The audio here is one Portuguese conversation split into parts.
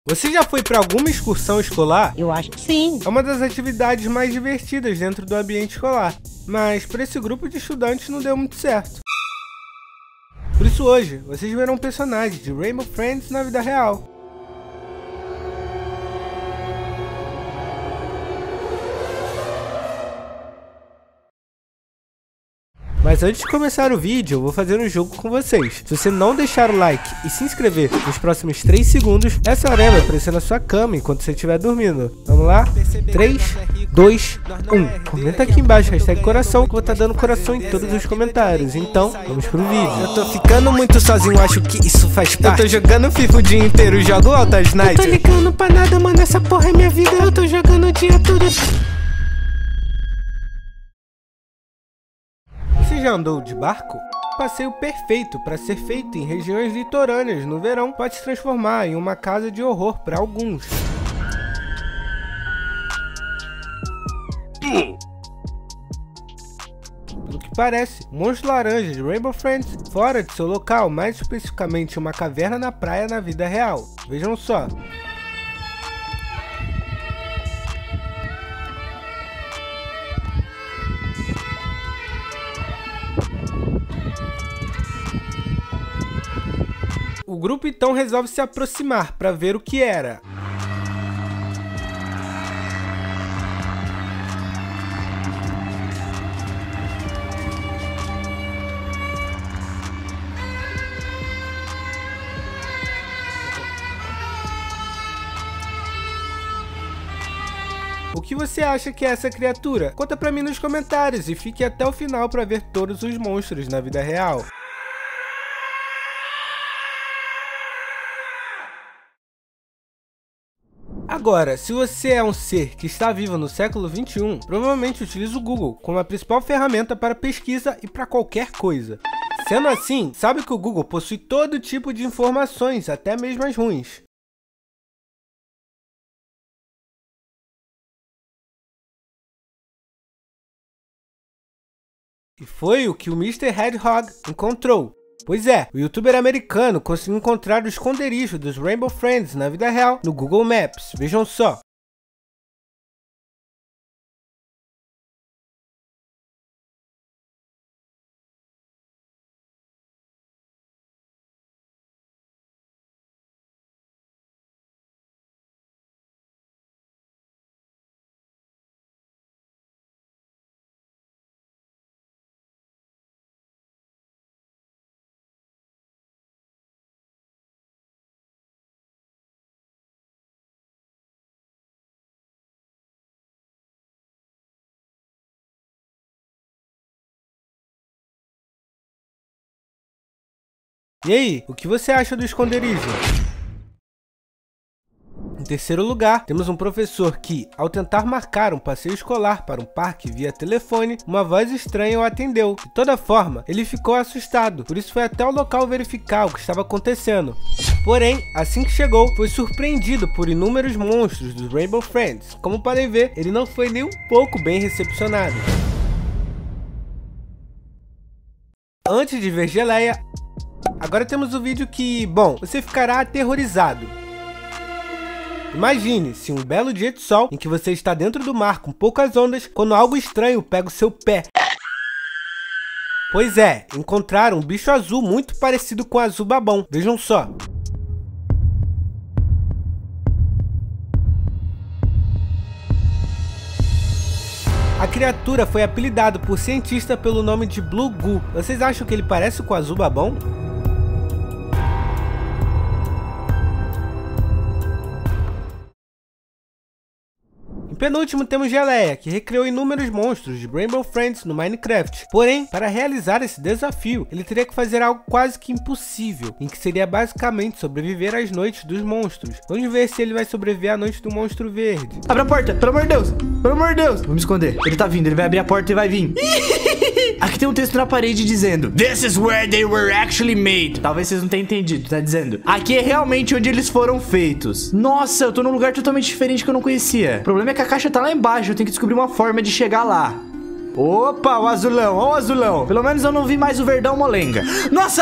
Você já foi para alguma excursão escolar? Eu acho que sim. É uma das atividades mais divertidas dentro do ambiente escolar, mas para esse grupo de estudantes não deu muito certo. Por isso hoje, vocês verão personagens de Rainbow Friends na vida real. Mas antes de começar o vídeo, eu vou fazer um jogo com vocês. Se você não deixar o like e se inscrever nos próximos 3 segundos, essa hora vai aparecer na sua cama enquanto você estiver dormindo. Vamos lá? 3, 2, 1. Comenta aqui embaixo, hashtag coração, que eu vou estar dando coração em todos os comentários. Então, vamos pro vídeo. Eu tô ficando muito sozinho, acho que isso faz parte. Eu tô jogando FIFA o dia inteiro, jogo Altas Night. Eu tô ligando pra nada, mano, essa porra é minha vida. Eu tô jogando o dia todo. Você já andou de barco? Passeio perfeito para ser feito em regiões litorâneas no verão pode se transformar em uma casa de horror para alguns. Pelo que parece, o monstro laranja de Rainbow Friends fora de seu local, mais especificamente uma caverna na praia na vida real. Vejam só. O grupo então resolve se aproximar para ver o que era. O que você acha que é essa criatura? Conta pra mim nos comentários e fique até o final para ver todos os monstros na vida real. Agora, se você é um ser que está vivo no século 21, provavelmente utiliza o Google como a principal ferramenta para pesquisa e para qualquer coisa. Sendo assim, sabe que o Google possui todo tipo de informações, até mesmo as ruins. E foi o que o Mr. Hedgehog encontrou. Pois é, o youtuber americano conseguiu encontrar o esconderijo dos Rainbow Friends na vida real no Google Maps. Vejam só. E aí, o que você acha do esconderijo? Em terceiro lugar, temos um professor que, ao tentar marcar um passeio escolar para um parque via telefone, uma voz estranha o atendeu. De toda forma, ele ficou assustado, por isso foi até o local verificar o que estava acontecendo. Porém, assim que chegou, foi surpreendido por inúmeros monstros dos Rainbow Friends. Como podem ver, ele não foi nem um pouco bem recepcionado. Antes de ver Geleia, agora temos o vídeo que, bom, você ficará aterrorizado. Imagine se um belo dia de sol em que você está dentro do mar com poucas ondas, quando algo estranho pega o seu pé. Pois é, encontraram um bicho azul muito parecido com o azul babão. Vejam só. A criatura foi apelidada por cientistas pelo nome de Blue Goo. Vocês acham que ele parece com o azul babão? Em penúltimo temos Geleia, que recriou inúmeros monstros de Rainbow Friends no Minecraft. Porém, para realizar esse desafio, ele teria que fazer algo quase que impossível, em que seria basicamente sobreviver às noites dos monstros. Vamos ver se ele vai sobreviver à noite do monstro verde. Abre a porta, pelo amor de Deus! Pelo amor de Deus! Vou me esconder. Ele tá vindo, ele vai abrir a porta e vai vir. Aqui tem um texto na parede dizendo: This is where they were actually made. Talvez vocês não tenham entendido, tá dizendo: aqui é realmente onde eles foram feitos. Nossa, eu tô num lugar totalmente diferente que eu não conhecia. O problema é que a caixa tá lá embaixo, eu tenho que descobrir uma forma de chegar lá. Opa, o azulão, ó o azulão. Pelo menos eu não vi mais o verdão molenga. Nossa!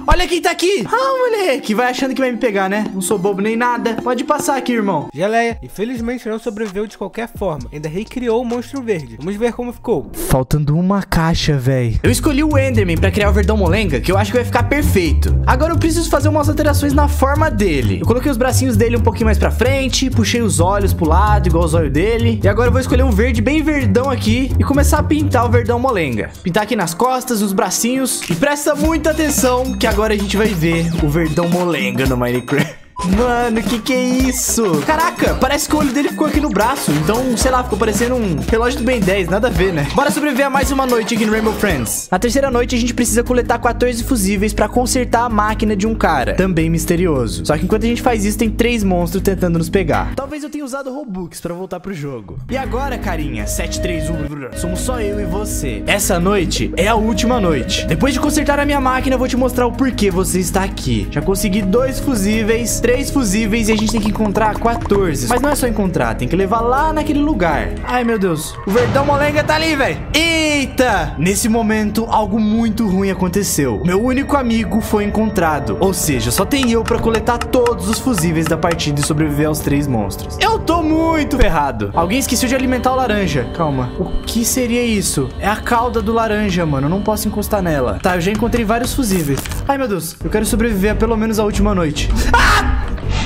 Olha quem tá aqui. Ah, moleque, vai achando que vai me pegar, né? Não sou bobo nem nada. Pode passar aqui, irmão. Geleia, infelizmente não sobreviveu de qualquer forma. Ainda recriou o monstro verde. Vamos ver como ficou. Faltando uma caixa, velho. Eu escolhi o Enderman pra criar o Verdão Molenga, que eu acho que vai ficar perfeito. Agora eu preciso fazer umas alterações na forma dele. Eu coloquei os bracinhos dele um pouquinho mais pra frente, puxei os olhos pro lado, igual os olhos dele. E agora eu vou escolher um verde bem verdão aqui e começar a pintar o Verdão Molenga. Pintar aqui nas costas, nos bracinhos. E presta muita atenção, que agora a gente vai ver o Verdão Molenga no Minecraft. Mano, que é isso? Caraca, parece que o olho dele ficou aqui no braço. Então, sei lá, ficou parecendo um relógio do Ben 10, nada a ver, né? Bora sobreviver a mais uma noite aqui no Rainbow Friends. Na terceira noite, a gente precisa coletar 14 fusíveis pra consertar a máquina de um cara, também misterioso. Só que enquanto a gente faz isso, tem 3 monstros tentando nos pegar. Talvez eu tenha usado Robux pra voltar pro jogo. E agora, carinha, 731, somos só eu e você. Essa noite é a última noite. Depois de consertar a minha máquina, eu vou te mostrar o porquê você está aqui. Já consegui 2 fusíveis, 3 fusíveis e a gente tem que encontrar 14. Mas não é só encontrar, tem que levar lá naquele lugar. Ai, meu Deus. O Verdão Molenga tá ali, velho. Eita! Nesse momento, algo muito ruim aconteceu. Meu único amigo foi encontrado. Ou seja, só tem eu pra coletar todos os fusíveis da partida e sobreviver aos 3 monstros. Eu tô muito ferrado. Alguém esqueceu de alimentar o laranja. Calma. O que seria isso? É a cauda do laranja, mano. Eu não posso encostar nela. Tá, eu já encontrei vários fusíveis. Ai, meu Deus. Eu quero sobreviver a pelo menos a última noite. Ah!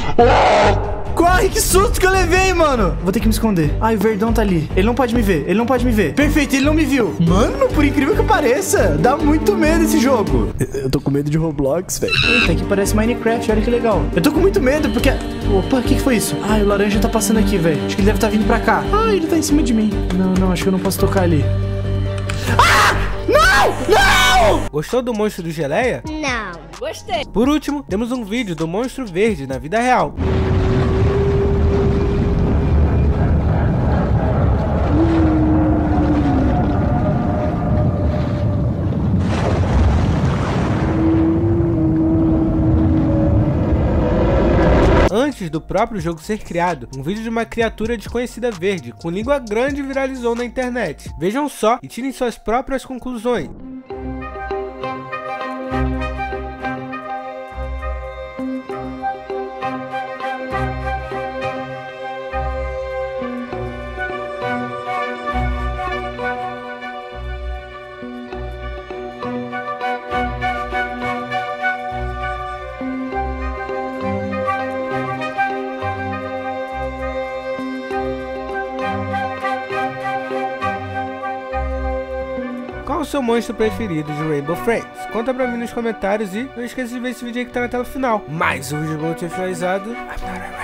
Corre, que susto que eu levei, mano. Vou ter que me esconder. Ai, o Verdão tá ali. Ele não pode me ver, ele não pode me ver. Perfeito, ele não me viu. Mano, por incrível que pareça, dá muito medo esse jogo. Eu tô com medo de Roblox, velho. Eita, aqui parece Minecraft, olha que legal. Eu tô com muito medo porque... Opa, o que foi isso? Ai, o laranja tá passando aqui, velho. Acho que ele deve estar vindo pra cá. Ai, ele tá em cima de mim. Não, acho que eu não posso tocar ali. Ah! Não! Gostou do monstro do Geleia? Não. Gostei. Por último, temos um vídeo do monstro verde na vida real. Antes do próprio jogo ser criado, um vídeo de uma criatura desconhecida verde, com língua grande, viralizou na internet. Vejam só e tirem suas próprias conclusões. Qual o seu monstro preferido de Rainbow Friends? Conta pra mim nos comentários e não esqueça de ver esse vídeo aí que tá na tela final. Mais um vídeo muito finalizado.